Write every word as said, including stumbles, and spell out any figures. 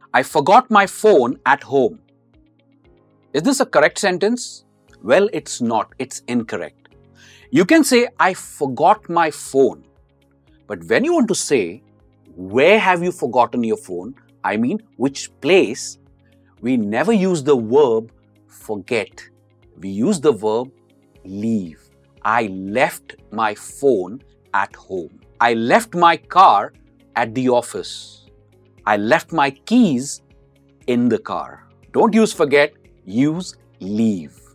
I forgot my phone at home. Is this a correct sentence? Well, it's not. It's incorrect. You can say, I forgot my phone. But when you want to say, where have you forgotten your phone? I mean, which place? We never use the verb forget. We use the verb leave. I left my phone at home. I left my car at the office. I left my keys in the car. Don't use forget, use leave.